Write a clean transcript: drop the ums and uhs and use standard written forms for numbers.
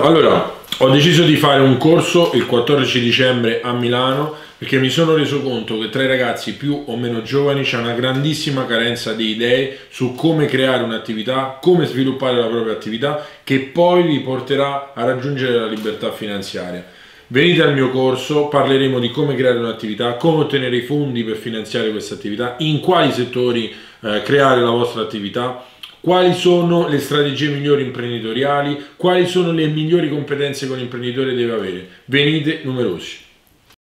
Allora, ho deciso di fare un corso il 14 dicembre a Milano perché mi sono reso conto che tra i ragazzi più o meno giovani c'è una grandissima carenza di idee su come creare un'attività, come sviluppare la propria attività che poi vi porterà a raggiungere la libertà finanziaria. Venite al mio corso, parleremo di come creare un'attività, come ottenere i fondi per finanziare questa attività, in quali settori creare la vostra attività, quali sono le strategie migliori imprenditoriali, quali sono le migliori competenze che un imprenditore deve avere. Venite numerosi.